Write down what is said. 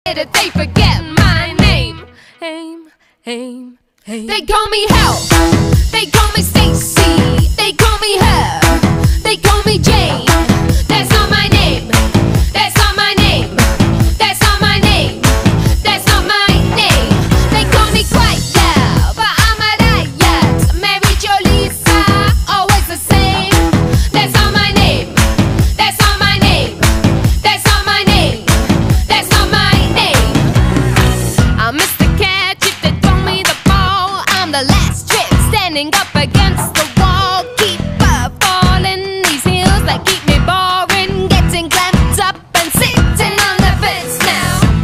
that they forget my name. They call me Help, they call me Stacy, they call me Her, they call me Jane. That's not my name, that's not my name, that's not my name, that's not my name. They call me Quiet, yeah, but I'm a riot. Mary Jo Lisa, always the same. That's not my name, that's not my name, that's not my name, that's not my name. I'm Mr. Catch if they throw me the ball. I'm the last trick standing up